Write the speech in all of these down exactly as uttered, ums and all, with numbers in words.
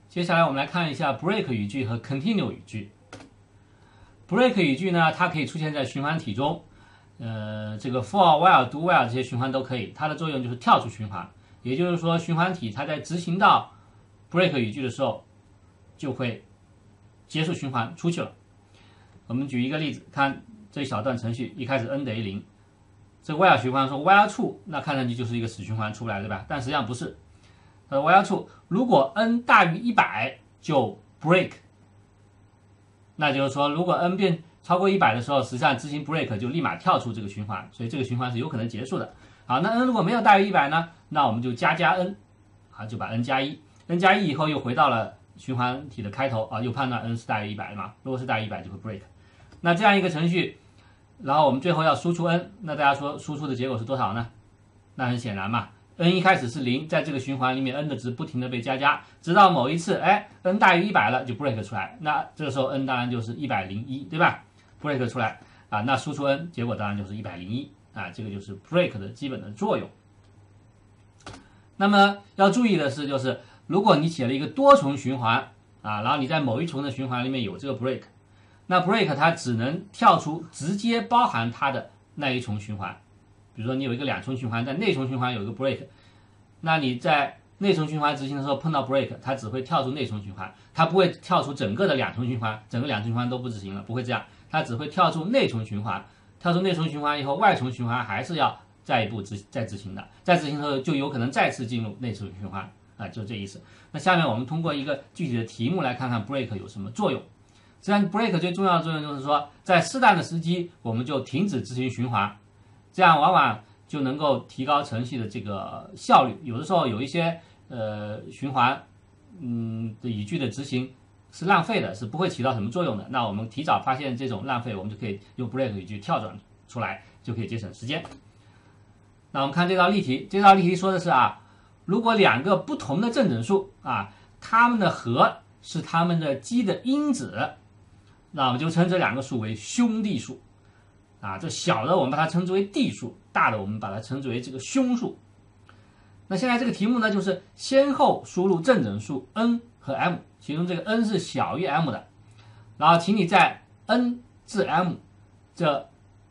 接下来我们来看一下 break 语句和 continue 语句。break 语句呢，它可以出现在循环体中，呃，这个 for while do while 这些循环都可以，它的作用就是跳出循环，也就是说循环体它在执行到 break 语句的时候就会结束循环出去了。我们举一个例子，看这一小段程序，一开始 n 等于零，这个 while 循环说 while true， 那看上去就是一个死循环出来，对吧？但实际上不是。呃 while true， 如果 n 大于一百就 break， 那就是说如果 n 变超过一百的时候，实际上执行 break 就立马跳出这个循环，所以这个循环是有可能结束的。好，那 n 如果没有大于一百呢，那我们就加加 n， 啊，就把 n 加一 ，n 加一以后又回到了循环体的开头啊，又判断 n 是大于一百的嘛，如果是大于一百就会 break。那这样一个程序，然后我们最后要输出 n， 那大家说输出的结果是多少呢？那很显然嘛 ，n 一开始是零，在这个循环里面 n 的值不停的被加加，直到某一次，哎 ，n 大于一百了就 break 出来，那这个时候 n 当然就是一百零一，对吧 ？break 出来啊，那输出 n 结果当然就是一百零一啊，这个就是 break 的基本的作用。那么要注意的是，就是如果你写了一个多重循环啊，然后你在某一重的循环里面有这个 break。那 break 它只能跳出直接包含它的那一重循环，比如说你有一个两重循环，在内重循环有一个 break， 那你在内重循环执行的时候碰到 break， 它只会跳出内重循环，它不会跳出整个的两重循环，整个两重循环都不执行了，不会这样，它只会跳出内重循环，跳出内重循环以后，外重循环还是要再一步执再执行的，再执行的时候就有可能再次进入内重循环啊，就这意思。那下面我们通过一个具体的题目来看看 break 有什么作用。实际上 break 最重要的作用就是说，在适当的时机我们就停止执行循环，这样往往就能够提高程序的这个效率。有的时候有一些呃循环，嗯的语句的执行是浪费的，是不会起到什么作用的。那我们提早发现这种浪费，我们就可以用 break 语句跳转出来，就可以节省时间。那我们看这道例题，这道例题说的是啊，如果两个不同的正整数啊，它们的和是它们的积的因子。那我们就称这两个数为兄弟数，啊，这小的我们把它称之为弟数，大的我们把它称之为这个兄数。那现在这个题目呢，就是先后输入正整数 n 和 m， 其中这个 n 是小于 m 的，然后请你在 n 至 m 这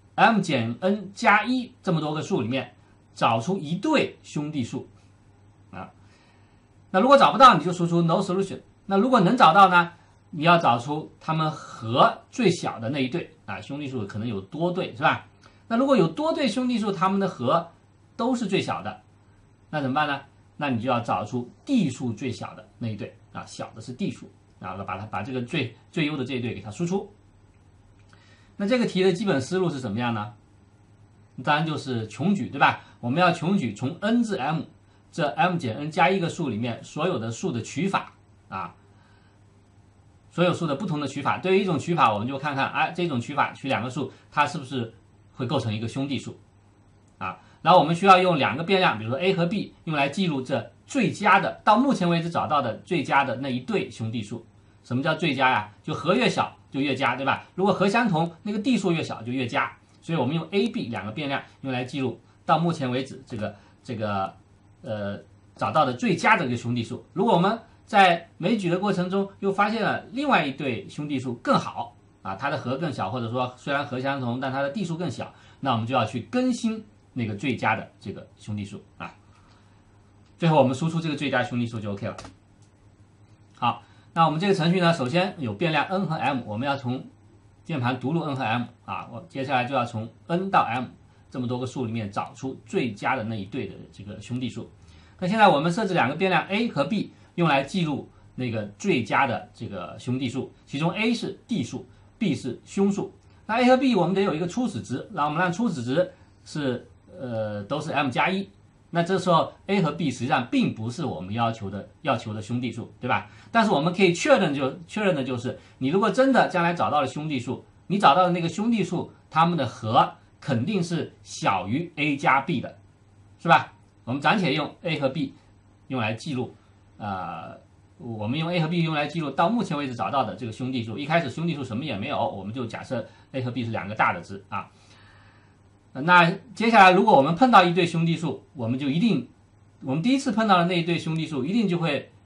m 减 n 加一这么多个数里面找出一对兄弟数，啊，那如果找不到你就输出 no solution， 那如果能找到呢？你要找出它们和最小的那一对啊，兄弟数可能有多对，是吧？那如果有多对兄弟数，它们的和都是最小的，那怎么办呢？那你就要找出弟数最小的那一对啊，小的是弟数，然后把它把这个最最优的这一对给它输出。那这个题的基本思路是什么样呢？当然就是穷举，对吧？我们要穷举从 n 至 m 这 m 减 n 加一个数里面所有的数的取法啊。所有数的不同的取法，对于一种取法，我们就看看，哎，这种取法取两个数，它是不是会构成一个兄弟数啊？然后我们需要用两个变量，比如说 a 和 b， 用来记录这最佳的，到目前为止找到的最佳的那一对兄弟数。什么叫最佳呀？就和越小就越佳，对吧？如果和相同，那个弟数越小就越佳。所以我们用 a、b 两个变量用来记录到目前为止这个这个呃找到的最佳的一个兄弟数。如果我们在枚举的过程中又发现了另外一对兄弟数更好啊，它的和更小，或者说虽然和相同，但它的弟数更小，那我们就要去更新那个最佳的这个兄弟数啊。最后我们输出这个最佳兄弟数就 OK 了。好，那我们这个程序呢，首先有变量 n 和 m， 我们要从键盘读入 n 和 m 啊，我接下来就要从 n 到 m 这么多个数里面找出最佳的那一对的这个兄弟数。那现在我们设置两个变量 a 和 b。用来记录那个最佳的这个兄弟数，其中 a 是弟数 ，b 是兄数。那 a 和 b 我们得有一个初始值，然后我们让初始值是呃都是 m 加一。那这时候 a 和 b 实际上并不是我们要求的要求的兄弟数，对吧？但是我们可以确认就确认的就是，你如果真的将来找到了兄弟数，你找到的那个兄弟数，它们的和肯定是小于 a 加 b 的，是吧？我们暂且用 a 和 b 用来记录。呃，我们用 a 和 b 用来记录到目前为止找到的这个兄弟数。一开始兄弟数什么也没有，我们就假设 a 和 b 是两个大的值啊。那接下来如果我们碰到一对兄弟数，我们就一定，我们第一次碰到的那一对兄弟数一定就会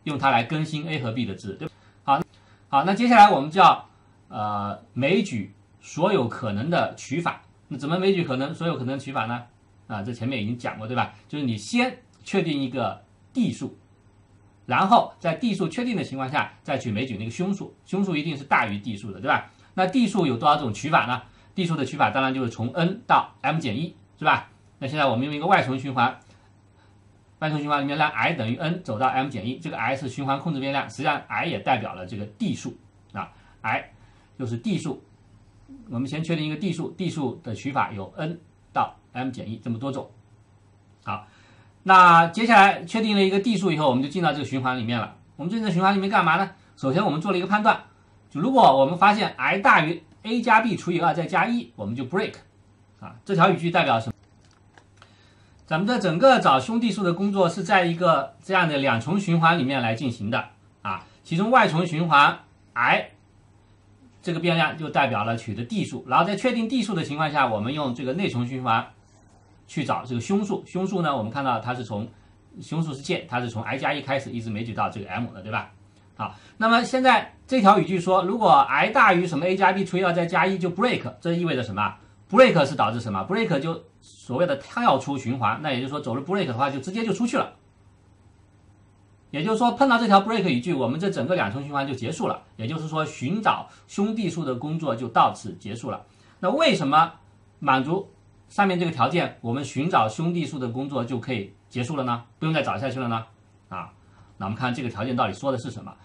用它来更新 A 和 B 的值，对吧？好，好，那接下来我们就要呃枚举所有可能的取法。那怎么枚举可能所有可能的取法呢？啊，这前面已经讲过，对吧？就是你先确定一个幀数，然后在幀数确定的情况下再去枚举那个凶数，凶数一定是大于幀数的，对吧？那幀数有多少种取法呢？幀数的取法当然就是从 n 到 m 减一，是吧？那现在我们用一个外层循环，外层循环里面让 i 等于 n 走到 m 减一，这个 i 是循环控制变量，实际上 i 也代表了这个幀数啊 ，i 就是幀数。我们先确定一个幀数，幀数的取法有 n 到 m 减一这么多种。好，那接下来确定了一个幀数以后，我们就进到这个循环里面了。我们进这个循环里面干嘛呢？首先我们做了一个判断，就如果我们发现 i 大于 a 加 b 除以二再加一，我们就 break 啊。这条语句代表什么？咱们的整个找兄弟数的工作是在一个这样的两重循环里面来进行的啊。其中外重循环 i 这个变量就代表了取的幀数，然后在确定幀数的情况下，我们用这个内重循环去找这个凶数。凶数呢，我们看到它是从凶数是键，它是从 i 加一开始一直枚举到这个 m 的，对吧？好，那么现在这条语句说，如果 i 大于什么 a 加 b 除以二再加一就 break， 这意味着什么 ？break 是导致什么 ？break 就所谓的跳出循环，那也就是说走了 break 的话，就直接就出去了。也就是说，碰到这条 break 语句，我们这整个两重循环就结束了。也就是说，寻找兄弟数的工作就到此结束了。那为什么满足上面这个条件，我们寻找兄弟数的工作就可以结束了呢？不用再找下去了呢？啊，那我们看这个条件到底说的是什么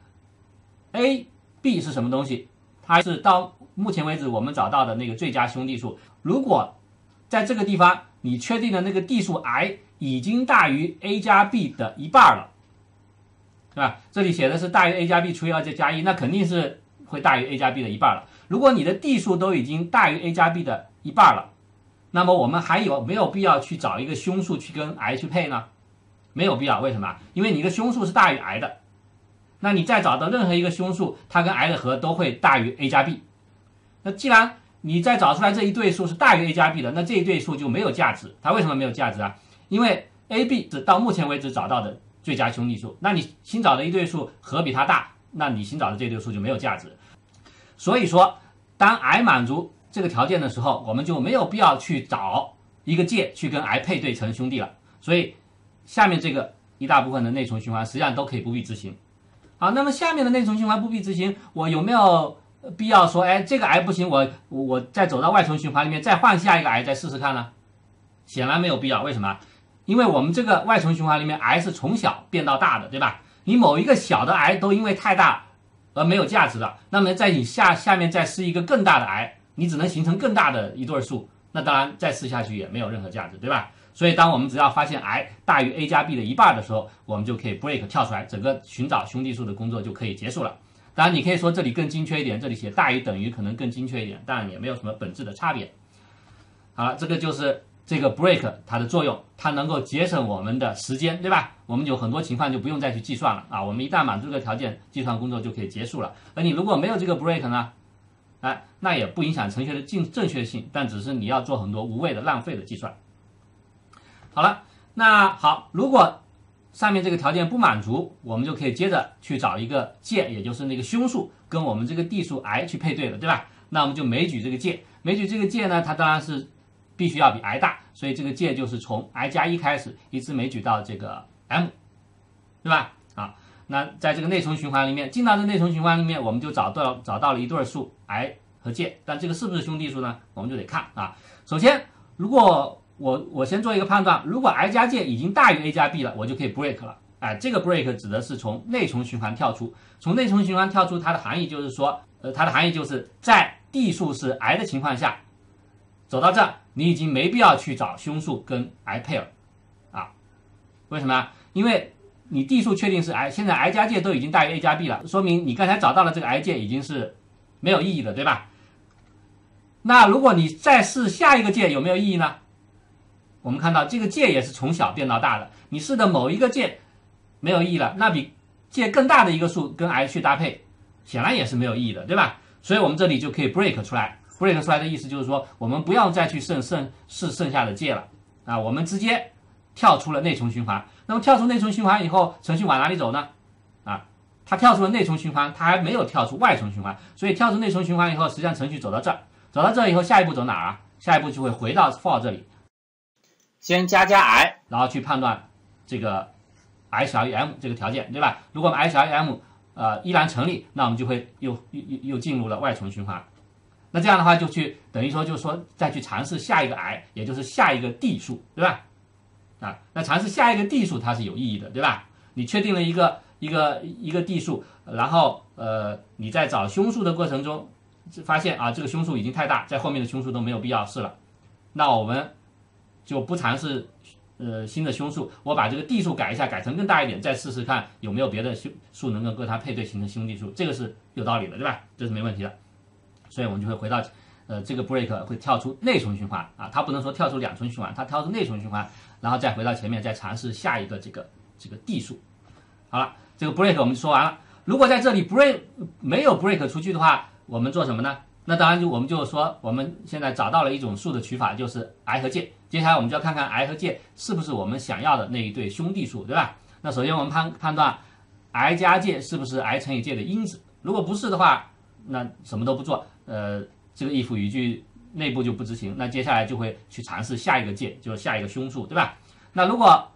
？A、B 是什么东西？它是到目前为止我们找到的那个最佳兄弟数。如果在这个地方你确定的那个幀数 i 已经大于 a 加 b 的一半了。对吧？这里写的是大于 a 加 b 除以二再加一，那肯定是会大于 a 加 b 的一半了。如果你的幀数都已经大于 a 加 b 的一半了，那么我们还有没有必要去找一个凶数去跟 i 去配呢？没有必要，为什么？因为你的凶数是大于 i 的，那你再找到任何一个凶数，它跟 i 的和都会大于 a 加 b。那既然你再找出来这一对数是大于 a 加 b 的，那这一对数就没有价值。它为什么没有价值啊？因为 a、b 是到目前为止找到的最佳兄弟数，那你新找的一对数和比它大，那你新找的这对数就没有价值。所以说，当 i 满足这个条件的时候，我们就没有必要去找一个界去跟 i 配对成兄弟了。所以下面这个一大部分的内重循环实际上都可以不必执行。好，那么下面的内重循环不必执行，我有没有必要说，哎，这个 i 不行，我我我再走到外重循环里面再换下一个 i 再试试看呢？显然没有必要。为什么？因为我们这个外重循环里面 i 是从小变到大的，对吧？你某一个小的 i 都因为太大而没有价值了，那么在你下下面再施一个更大的 i， 你只能形成更大的一对数，那当然再试下去也没有任何价值，对吧？所以当我们只要发现 i 大于 a 加 b 的一半的时候，我们就可以 break 跳出来，整个寻找兄弟数的工作就可以结束了。当然你可以说这里更精确一点，这里写大于等于可能更精确一点，当然也没有什么本质的差别。好了，这个就是这个 break 它的作用，它能够节省我们的时间，对吧？我们有很多情况就不用再去计算了啊，我们一旦满足这个条件，计算工作就可以结束了。而你如果没有这个 break 呢，哎，那也不影响程序的正正确性，但只是你要做很多无谓的浪费的计算。好了，那好，如果上面这个条件不满足，我们就可以接着去找一个界，也就是那个凶数跟我们这个幀数 i 去配对了，对吧？那我们就枚举这个界，枚举这个界呢，它当然是必须要比 i 大，所以这个界就是从 i 加一开始，一直枚举到这个 m， 对吧？啊，那在这个内重循环里面，进到这内重循环里面，我们就找到找到了一对数 i 和界，但这个是不是兄弟数呢？我们就得看啊。首先，如果我我先做一个判断，如果 i 加界已经大于 a 加 b 了，我就可以 break 了。哎，这个 break 指的是从内重循环跳出，从内重循环跳出，它的含义就是说，呃，它的含义就是在幀数是 i 的情况下，走到这儿，你已经没必要去找凶数跟 i 配了，啊，为什么？因为你幀数确定是 i， 现在 i 加界都已经大于 a 加 b 了，说明你刚才找到的这个 i 界已经是没有意义的，对吧？那如果你再试下一个界，有没有意义呢？我们看到这个界也是从小变到大的，你试的某一个界没有意义了，那比界更大的一个数跟 i 去搭配，显然也是没有意义的，对吧？所以我们这里就可以 break 出来 ，break 出来的意思就是说，我们不要再去剩剩试剩下的界了啊，我们直接跳出了内重循环。那么跳出内重循环以后，程序往哪里走呢？ 它跳出了内存循环，它还没有跳出外存循环，所以跳出内存循环以后，实际上程序走到这儿，走到这儿以后，下一步走哪儿啊？下一步就会回到 for 这里，先加加 i， 然后去判断这个 i 小于 m 这个条件，对吧？如果我们 i 小于 m， 呃，依然成立，那我们就会又又又又进入了外存循环。那这样的话，就去等于说，就是说再去尝试下一个 i， 也就是下一个递数，对吧？啊，那尝试下一个递数它是有意义的，对吧？你确定了一个一个一个递数，然后呃，你在找凶数的过程中发现啊，这个凶数已经太大，在后面的凶数都没有必要试了，那我们就不尝试呃新的凶数，我把这个递数改一下，改成更大一点，再试试看有没有别的数能够跟它配对形成兄弟数，这个是有道理的，对吧？这是没问题的。所以我们就会回到，呃，这个 break 会跳出内存循环啊，它不能说跳出两存循环，它跳出内存循环，然后再回到前面再尝试下一个这个这个递数。好了，这个 break 我们说完了。如果在这里 break 没有 break 出去的话，我们做什么呢？那当然就我们就说我们现在找到了一种数的取法，就是 i 和 j。接下来我们就要看看 i 和 j 是不是我们想要的那一对兄弟数，对吧？那首先我们判判断 i 加 j 是不是 i 乘以 j 的因子，如果不是的话，那什么都不做。呃，这个 if 语句内部就不执行，那接下来就会去尝试下一个 j， 就是下一个凶数，对吧？那如果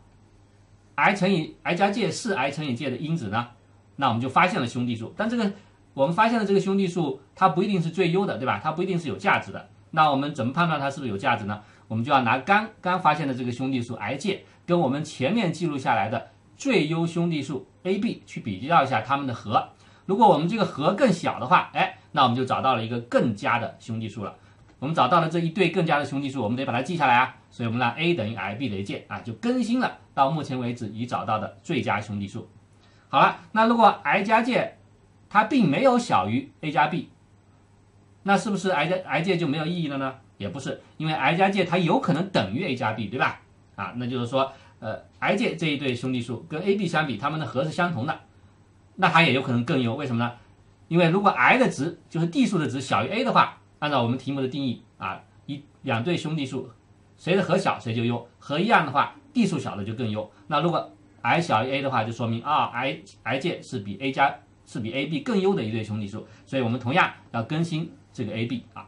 i 乘以 i 加 j 是 i 乘以 j 的因子呢，那我们就发现了兄弟数，但这个我们发现的这个兄弟数，它不一定是最优的，对吧？它不一定是有价值的。那我们怎么判断它是不是有价值呢？我们就要拿刚刚发现的这个兄弟数 i j 跟我们前面记录下来的最优兄弟数 a b 去比较一下它们的和。如果我们这个和更小的话，哎，那我们就找到了一个更佳的兄弟数了。我们找到了这一对更佳的兄弟数，我们得把它记下来啊。所以我们让 a 等于 i，b 等于 j 啊，就更新了到目前为止已找到的最佳兄弟数。好了，那如果 i 加 j 它并没有小于 a 加 b， 那是不是 i 加 i j 就没有意义了呢？也不是，因为 i 加 j 它有可能等于 a 加 b， 对吧？啊，那就是说，呃 i j 这一对兄弟数跟 ab 相比，它们的和是相同的。那它也有可能更优，为什么呢？因为如果 i 的值就是递数的值小于 a 的话，按照我们题目的定义啊，一两对兄弟数，谁的和小谁就优，和一样的话，递数小的就更优。那如果 i 小于 a 的话，就说明啊 i i j 是比 a 加是比 ab 更优的一对兄弟数，所以我们同样要更新这个 ab 啊。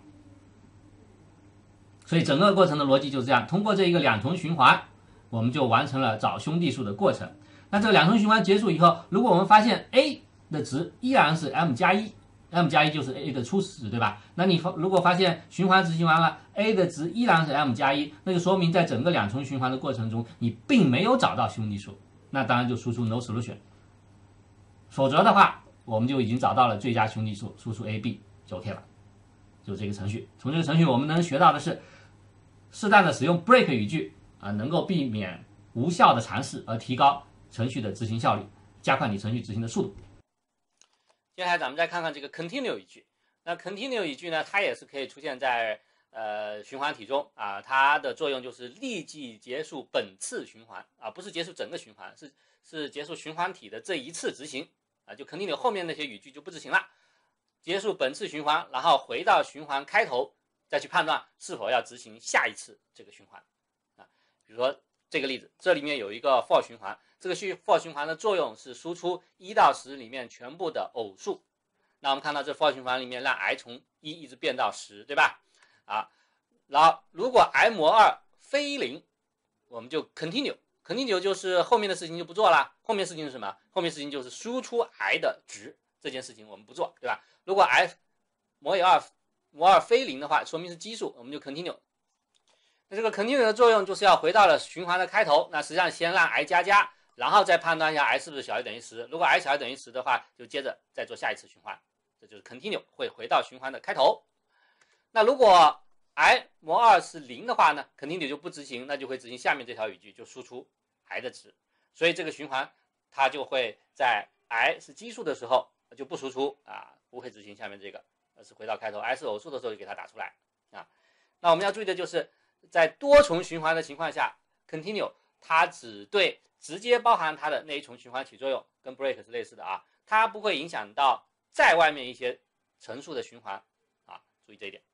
所以整个过程的逻辑就是这样，通过这一个两重循环，我们就完成了找兄弟数的过程。那这个两重循环结束以后，如果我们发现 a 的值依然是 m 加一 ，m 加一就是 a 的初始值，对吧？那你如果发现循环执行完了 ，a 的值依然是 m 加一，那就说明在整个两重循环的过程中，你并没有找到兄弟数，那当然就输出 no solution。否则的话，我们就已经找到了最佳兄弟数，输出 ab 就 OK 了，就这个程序。从这个程序我们能学到的是，适当的使用 break 语句啊，能够避免无效的尝试，而提高程序的执行效率，加快你程序执行的速度。接下来咱们再看看这个 continue 语句。那 continue 语句呢，它也是可以出现在呃循环体中啊，它的作用就是立即结束本次循环啊，不是结束整个循环，是是结束循环体的这一次执行啊，就 continue 后面那些语句就不执行了，结束本次循环，然后回到循环开头，再去判断是否要执行下一次这个循环啊。比如说这个例子，这里面有一个 for 循环。这个 for 循环的作用是输出一到十里面全部的偶数。那我们看到这 for 循环里面让 i 从一一直变到十，对吧？啊，然后如果 i 模二非零，我们就 continue。continue 就是后面的事情就不做了。后面事情是什么？后面事情就是输出 i 的值，这件事情我们不做，对吧？如果 i 模以二模二非零的话，说明是奇数，我们就 continue。那这个 continue 的作用就是要回到了循环的开头，那实际上先让 i 加加。然后再判断一下 i 是不是小于等于十，如果 i 小于等于十的话，就接着再做下一次循环，这就是 continue 会回到循环的开头。那如果 i 模二是零的话呢 ，continue 就不执行，那就会执行下面这条语句，就输出 i 的值。所以这个循环它就会在 i 是奇数的时候就不输出啊，不会执行下面这个，而是回到开头 i 是偶数的时候就给它打出来啊。那我们要注意的就是在多重循环的情况下 ，continue 它只对直接包含它的那一重循环起作用，跟 break 是类似的啊，它不会影响到在外面一些乘数的循环啊，注意这一点。